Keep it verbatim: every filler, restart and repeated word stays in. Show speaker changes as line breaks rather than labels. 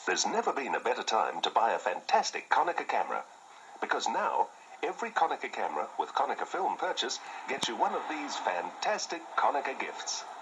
There's never been a better time to buy a fantastic Konica camera, because now every Konica camera with Konica film purchase gets you one of these fantastic Konica gifts.